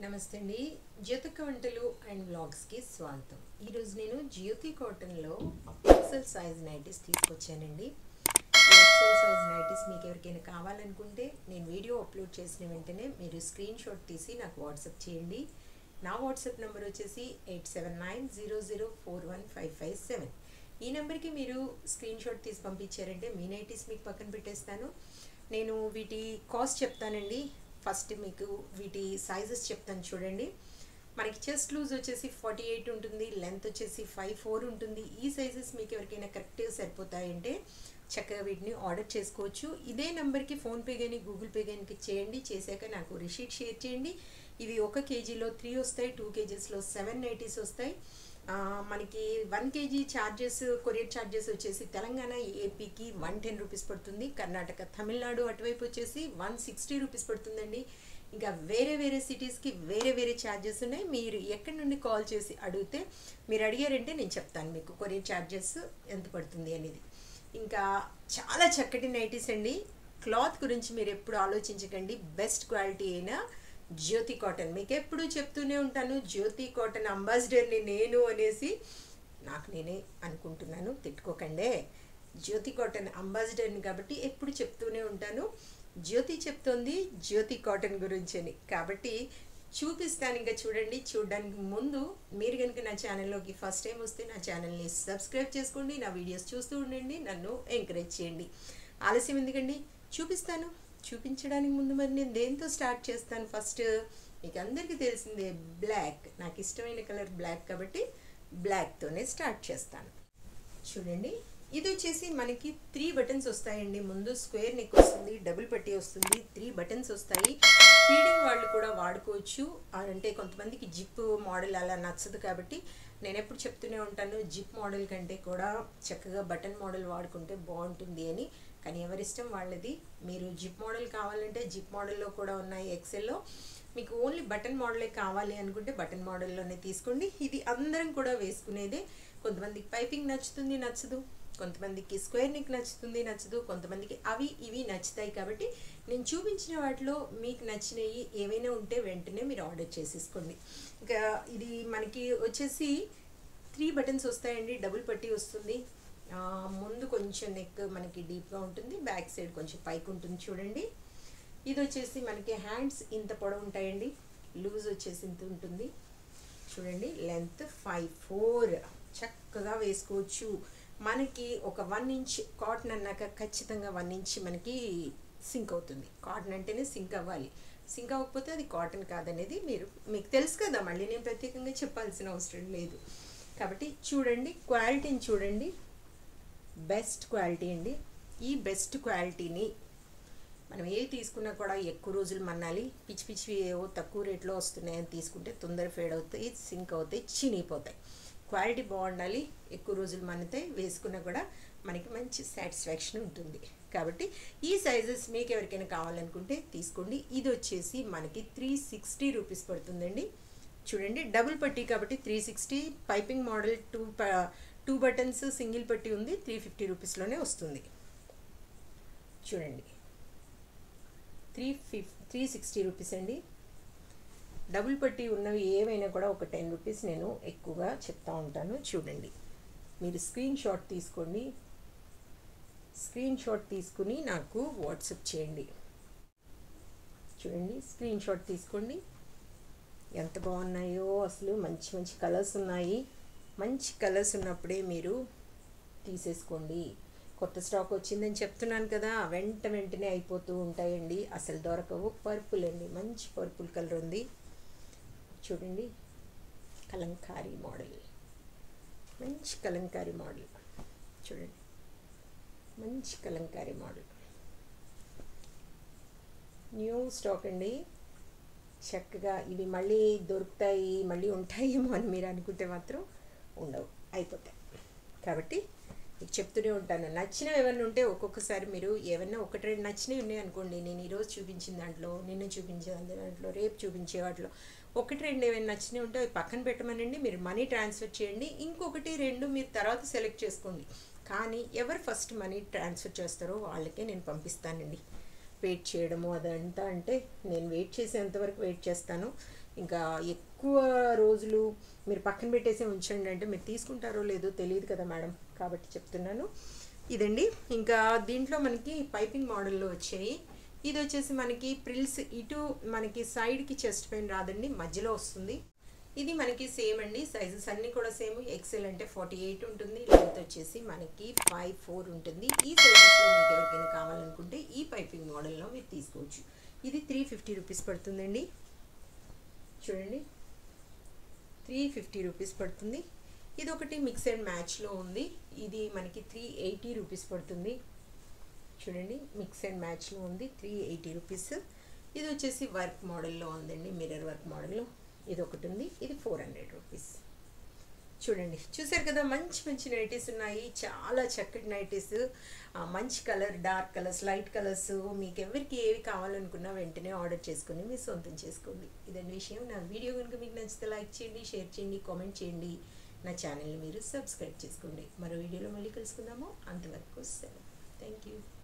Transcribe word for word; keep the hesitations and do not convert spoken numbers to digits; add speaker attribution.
Speaker 1: నమస్తే అండి. జ్యోతిక వంటలు అండ్ వ్లాగ్స్కి స్వాగతం. ఈరోజు నేను జ్యోతి కాటన్లో ఎక్సెల్ సైజ్ నైటీస్ తీసుకొచ్చానండి. ఈ ఎక్సెల్ సైజ్ నైటీస్ మీకు ఎవరికైనా కావాలనుకుంటే నేను వీడియో అప్లోడ్ చేసిన వెంటనే మీరు స్క్రీన్ షాట్ తీసి నాకు వాట్సాప్ చేయండి. నా వాట్సాప్ నెంబర్ వచ్చేసి eight seven nine zero zero four one five five seven. ఈ నెంబర్కి మీరు స్క్రీన్ షాట్ తీసి పంపించారంటే మీ నైటీస్ మీకు పక్కన పెట్టేస్తాను. నేను వీటి కాస్ట్ చెప్తానండి. ఫస్ట్ మీకు వీటి సైజెస్ చెప్తాను చూడండి. మనకి చెస్ట్ లూజ్ వచ్చేసి ఫార్టీ ఎయిట్ ఉంటుంది, లెంత్ వచ్చేసి ఫైవ్ ఫోర్ ఉంటుంది. ఈ సైజెస్ మీకు ఎవరికైనా కరెక్ట్గా సరిపోతాయంటే చక్కగా వీటిని ఆర్డర్ చేసుకోవచ్చు. ఇదే నెంబర్కి ఫోన్పే కానీ గూగుల్ పే కానీ చేయండి. చేశాక నాకు రిసీట్ షేర్ చేయండి. ఇవి ఒక కేజీలో త్రీ వస్తాయి, టూ కేజీస్లో సెవెన్ నైటీస్ వస్తాయి. మనకి one kg charges courier charges వచ్చేసి తెలంగాణ ఏపీకి వన్ టెన్ రూపీస్ పడుతుంది, కర్ణాటక తమిళనాడు అటువైపు వచ్చేసి వన్ సిక్స్టీ రూపీస్ పడుతుందండి. ఇంకా వేరే వేరే సిటీస్కి వేరే వేరే ఛార్జెస్ ఉన్నాయి. మీరు ఎక్కడి నుండి కాల్ చేసి అడిగితే మీరు అడిగారంటే నేను చెప్తాను మీకు కొరియర్ ఛార్జెస్ ఎంత పడుతుంది అనేది. ఇంకా చాలా చక్కటి నైటీస్ అండి. క్లాత్ గురించి మీరు ఎప్పుడు ఆలోచించకండి. బెస్ట్ క్వాలిటీ అయినా జ్యోతి కాటన్. మీకు ఎప్పుడు చెప్తూనే ఉంటాను, జ్యోతి కాటన్ అంబాసిడర్ని నేను అనేసి నాకు నేనే అనుకుంటున్నాను, తిట్టుకోకండే. జ్యోతి కాటన్ అంబాసిడర్ని కాబట్టి ఎప్పుడు చెప్తూనే ఉంటాను. జ్యోతి చెప్తోంది జ్యోతి కాటన్ గురించి అని, కాబట్టి చూపిస్తాను. ఇంకా చూడండి. చూడడానికి ముందు మీరు కనుక నా ఛానల్లోకి ఫస్ట్ టైం వస్తే నా ఛానల్ని సబ్స్క్రైబ్ చేసుకోండి. నా వీడియోస్ చూస్తూ ఉండండి, నన్ను ఎంకరేజ్ చేయండి. ఆలస్యం ఎందుకండి, చూపిస్తాను. చూపించడానికి ముందు మరి నేను దేంతో స్టార్ట్ చేస్తాను? ఫస్ట్ మీకు అందరికీ తెలిసిందే బ్లాక్, నాకు ఇష్టమైన కలర్ బ్లాక్ కాబట్టి బ్లాక్తోనే స్టార్ట్ చేస్తాను. చూడండి, ఇది వచ్చేసి మనకి త్రీ బటన్స్ వస్తాయండి. ముందు స్క్వేర్ నెక్ వస్తుంది, డబుల్ పట్టీ వస్తుంది, త్రీ బటన్స్ వస్తాయి. ఫీడింగ్ వాళ్ళు కూడా వాడుకోవచ్చు. అంటే కొంతమందికి జిప్ మోడల్ అలా నచ్చదు కాబట్టి నేను ఎప్పుడు చెప్తూనే ఉంటాను, జిప్ మోడల్ కంటే కూడా చక్కగా బటన్ మోడల్ వాడుకుంటే బాగుంటుంది అని. కానీ ఎవరిష్టం వాళ్ళది. మీరు జిప్ మోడల్ కావాలంటే జిప్ మోడల్లో కూడా ఉన్నాయి ఎక్సెల్లో. మీకు ఓన్లీ బటన్ మోడలే కావాలి అనుకుంటే బటన్ మోడల్లోనే తీసుకోండి. ఇది అందరం కూడా వేసుకునేదే. కొంతమందికి పైపింగ్ నచ్చుతుంది, నచ్చదు. కొంతమందికి స్క్వేర్ నెక్ నచ్చుతుంది, నచ్చదు. కొంతమందికి అవి ఇవి నచ్చుతాయి. కాబట్టి నేను చూపించిన వాటిలో మీకు నచ్చినవి ఏవైనా ఉంటే వెంటనే మీరు ఆర్డర్ చేసేసుకోండి. ఇంకా ఇది మనకి వచ్చేసి త్రీ బటన్స్ వస్తాయండి, డబుల్ పట్టీ వస్తుంది. ముందు కొంచెం నెక్ మనకి డీప్గా ఉంటుంది, బ్యాక్ సైడ్ కొంచెం పైకి ఉంటుంది. చూడండి, ఇది వచ్చేసి మనకి హ్యాండ్స్ ఇంత పొడవు ఉంటాయండి, లూజ్ వచ్చేసి ఇంత ఉంటుంది. చూడండి, లెంత్ ఫైవ్ ఫోర్ చక్కగా వేసుకోవచ్చు. మనకి ఒక వన్ ఇంచ్ కాటన్ అన్నాక ఖచ్చితంగా వన్ ఇంచ్ మనకి సింక్ అవుతుంది. కాటన్ అంటేనే సింక్ అవ్వాలి. సింక్ అవ్వకపోతే అది కాటన్ కాదనేది మీరు మీకు తెలుసు కదా, మళ్ళీ నేను ప్రత్యేకంగా చెప్పాల్సిన అవసరం లేదు. కాబట్టి చూడండి, క్వాలిటీని చూడండి, బెస్ట్ క్వాలిటీ అండి. ఈ బెస్ట్ క్వాలిటీని మనం ఏవి తీసుకున్నా కూడా ఎక్కువ రోజులు మన్నాలి. పిచ్చి పిచ్చి ఏవో తక్కువ రేట్లో వస్తున్నాయని తీసుకుంటే తొందర ఫేడ్ అవుతాయి, సింక్ అవుతాయి, చినిగిపోతాయి. క్వాలిటీ బాగుండాలి, ఎక్కువ రోజులు మన్నితే వేసుకున్నా కూడా మనకి మంచి సాటిస్ఫాక్షన్ ఉంటుంది. కాబట్టి ఈ సైజెస్ మీకు ఎవరికైనా కావాలనుకుంటే తీసుకోండి. ఇది వచ్చేసి మనకి త్రీ సిక్స్టీ రూపీస్ పడుతుందండి. చూడండి, డబుల్ పట్టీ కాబట్టి three sixty. Piping model two two buttons single పట్టీ ఉంది, త్రీ ఫిఫ్టీ రూపీస్లోనే వస్తుంది. చూడండి, three fifty three sixty rupees అండి. డబుల్ పట్టీ ఉన్నవి ఏవైనా కూడా ఒక టెన్ రూపీస్ నేను ఎక్కువగా చెప్తా ఉంటాను. చూడండి, మీరు స్క్రీన్ షాట్ తీసుకోండి. స్క్రీన్ షాట్ తీసుకుని నాకు వాట్సాప్ చేయండి. చూడండి, స్క్రీన్ షాట్ తీసుకోండి. ఎంత బాగున్నాయో అసలు, మంచి మంచి కలర్స్ ఉన్నాయి. మంచి కలర్స్ ఉన్నప్పుడే మీరు తీసేసుకోండి. కొత్త స్టాక్ వచ్చిందని చెప్తున్నాను కదా, వెంట వెంటనే అయిపోతూ ఉంటాయండి, అసలు దొరకవు. పర్పుల్ అండి, మంచి పర్పుల్ కలర్ ఉంది. చూడండి, కలంకారీ మోడల్, మంచి కలంకారీ మోడల్. చూడండి, మంచి కలంకారీ మోడల్, న్యూ స్టాక్ అండి. చక్కగా ఇవి మళ్ళీ దొరుకుతాయి, మళ్ళీ ఉంటాయేమో అని మీరు అనుకుంటే మాత్రం ఉండవు, అయిపోతాయి. కాబట్టి మీకు చెప్తూనే ఉంటాను, నచ్చినవి ఏమైనా ఉంటే ఒక్కొక్కసారి మీరు ఏమైనా ఒకటి రెండు నచ్చినవి ఉన్నాయి అనుకోండి, నేను ఈరోజు చూపించిన దాంట్లో, నిన్న చూపించే దాంట్లో, రేపు చూపించే వాటిలో ఒకటి రెండు ఏమైనా నచ్చినవి ఉంటే అవి పక్కన పెట్టమనండి. మీరు మనీ ట్రాన్స్ఫర్ చేయండి. ఇంకొకటి రెండు మీరు తర్వాత సెలెక్ట్ చేసుకోండి. కానీ ఎవరు ఫస్ట్ మనీ ట్రాన్స్ఫర్ చేస్తారో వాళ్ళకే నేను పంపిస్తానండి. వెయిట్ చేయడము అదంతా అంటే నేను వెయిట్ చేసేంతవరకు వెయిట్ చేస్తాను. ఇంకా ఎక్కువ రోజులు మీరు పక్కన పెట్టేసి ఉంచండి అంటే మీరు తీసుకుంటారో లేదో తెలియదు కదా మేడం, కాబట్టి చెప్తున్నాను. ఇదండి. ఇంకా దీంట్లో మనకి పైపింగ్ మోడల్లో వచ్చాయి. ఇది వచ్చేసి మనకి ప్రిల్స్ ఇటు మనకి సైడ్కి చెస్ట్ పెయిన్ రాదండి, మధ్యలో వస్తుంది. ఇది మనకి సేమ్ అండి, సైజెస్ అన్నీ కూడా సేమ్. ఎక్సెల్ అంటే ఫార్టీ ఎయిట్ ఉంటుంది, లెంత్ వచ్చేసి మనకి ఫైవ్ ఫోర్ ఉంటుంది. ఈ సైజెస్లో మీకు ఎవరికైనా కావాలనుకుంటే ఈ పైపింగ్ మోడల్లో మీరు తీసుకోవచ్చు. ఇది త్రీ ఫిఫ్టీ రూపీస్ పడుతుందండి. చూడండి, త్రీ ఫిఫ్టీ రూపీస్ పడుతుంది. ఇది ఒకటి మిక్స్ అండ్ మ్యాచ్లో ఉంది, ఇది మనకి త్రీ ఎయిటీ రూపీస్ పడుతుంది. చూడండి, మిక్స్ అండ్ మ్యాచ్లో ఉంది, త్రీ ఎయిటీ రూపీస్. ఇది వచ్చేసి వర్క్ మోడల్లో ఉందండి, మిర్రర్ వర్క్ మోడల్లో. ఇది ఒకటి ఉంది, ఇది ఫోర్ హండ్రెడ్ రూపీస్. చూడండి, చూసారు కదా, మంచి మంచి నైటీస్ ఉన్నాయి, చాలా చక్కటి నైటీస్, మంచి colour, dark colours, light colours. మీకు ఎవరికి ఏవి కావాలనుకున్నా వెంటనే ఆర్డర్ చేసుకొని మీ సొంతం చేసుకోండి. ఇదండి విషయం. నా వీడియో కనుక మీకు నచ్చితే లైక్ చేయండి, షేర్ చేయండి, కామెంట్ చేయండి. నా ఛానల్ని మీరు సబ్స్క్రైబ్ చేసుకోండి. మరో వీడియోలో మళ్ళీ కలుసుకుందాము. అంతవరకు సెలవు. Thank you.